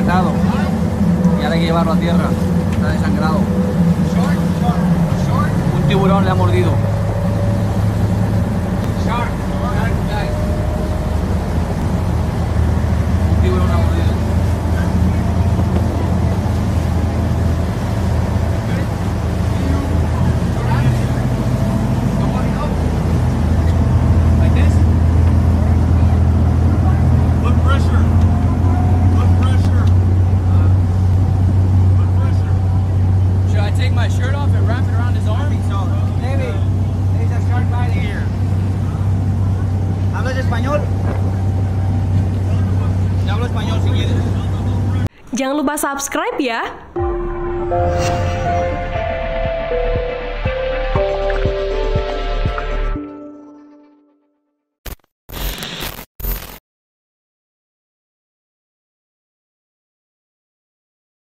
atado. Y ahora hay que llevarlo a tierra. Está desangrado. Un tiburón le ha mordido. Un tiburón le ha mordido. ¿Hablas español? Yo hablo español si quieres. Jangan lupa subscribe ya.